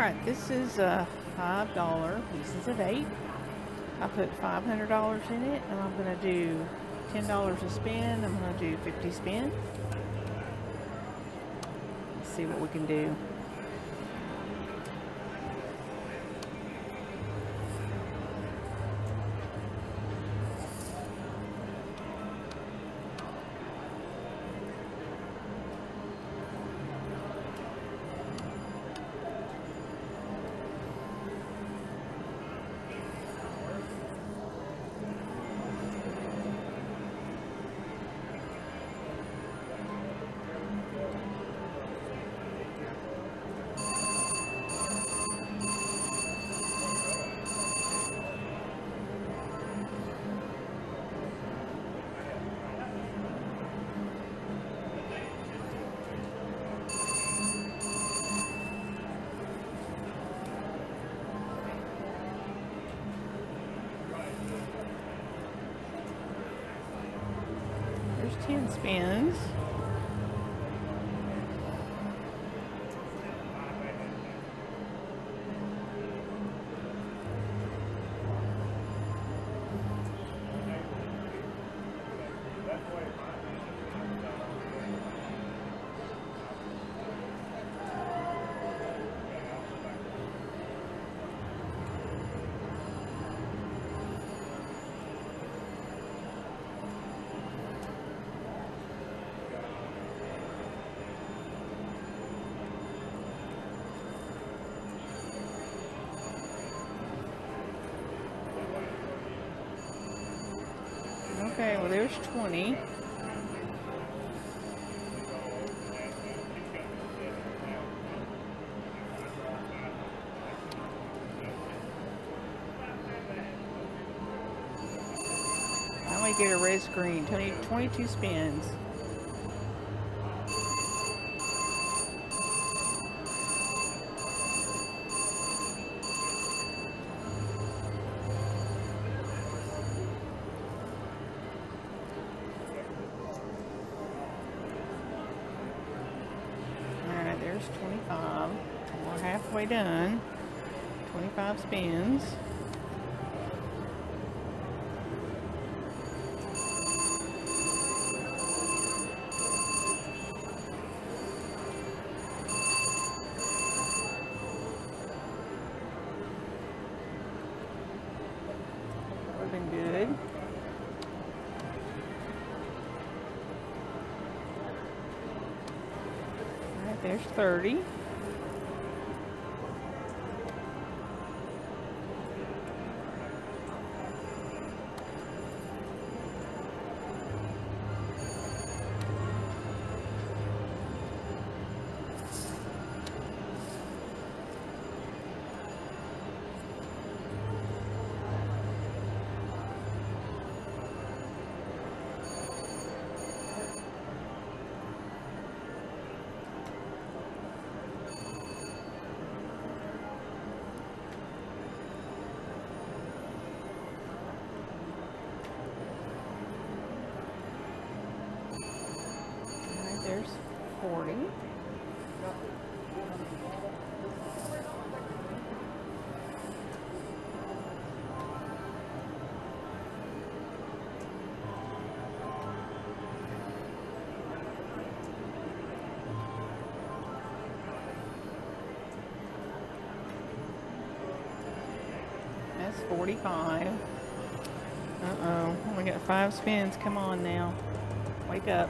Alright, this is $5 pieces of 8. I put $500 in it, and I'm going to do $10 a spin. I'm going to do 50 spins. Let's see what we can do. There's 10 spins. Okay, well there's 20. I only get a red screen. 22 spins. There's 25. We're halfway done. 25 spins. Looking good. There's 30. There's 40. That's 45. Uh-oh, we got 5 spins. Come on now. Wake up.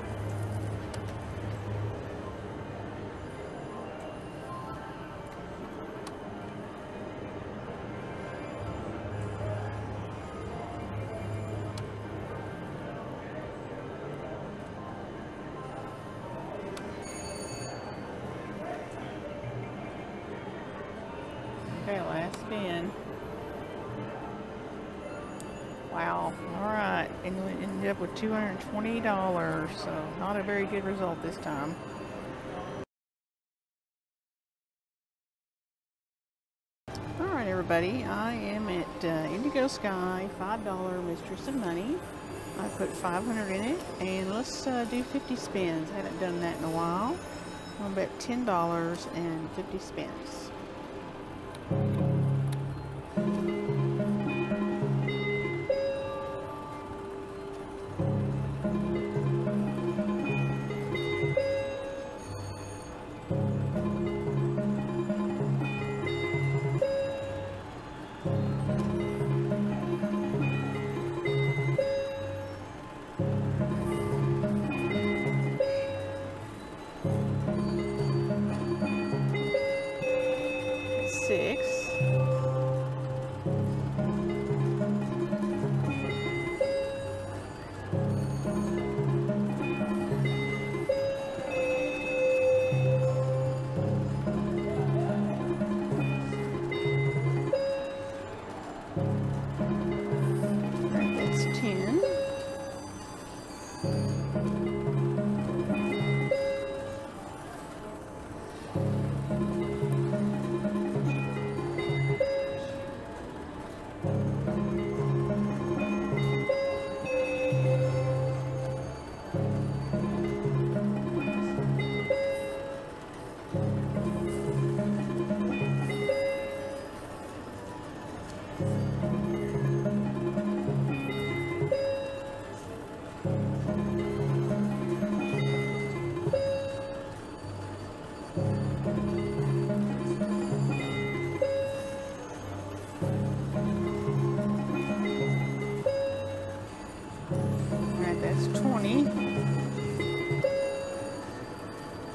Okay, last spin. Wow. Alright. And we ended up with $220, so not a very good result this time. Alright, everybody. I am at Indigo Sky, $5 Mistress of Money. I put 500 in it, and let's do 50 spins. I haven't done that in a while. I'll bet $10 and 50 spins.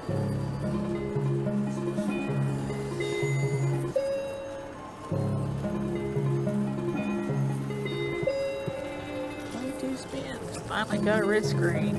Spins. Finally got a red screen.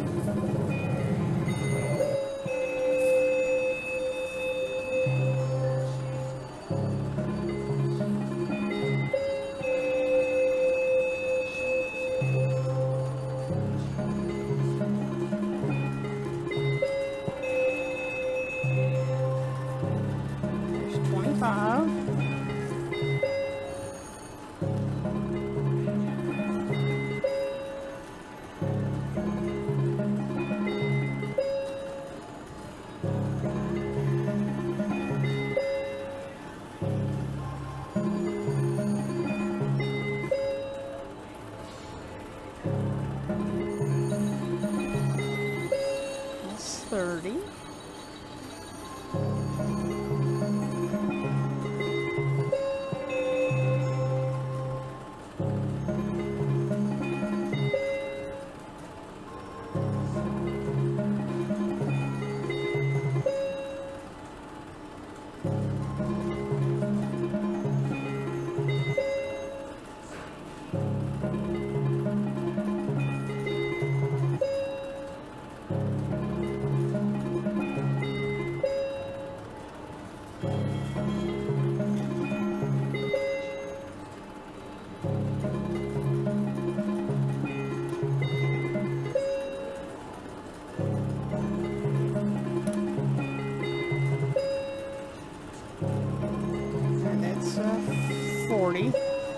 There's 25. That's 30. And that's 40.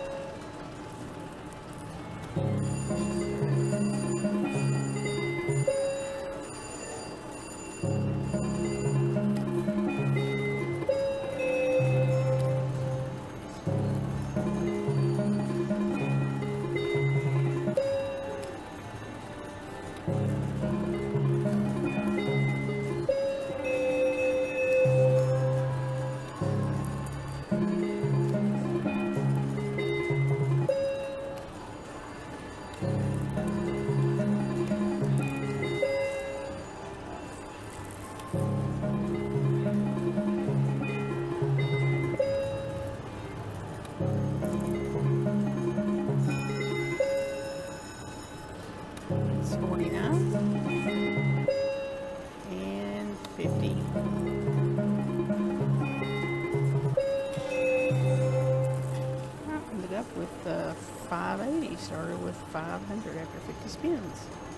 It's 49 and 50. I ended up with 580. Started with 500 after 50 spins.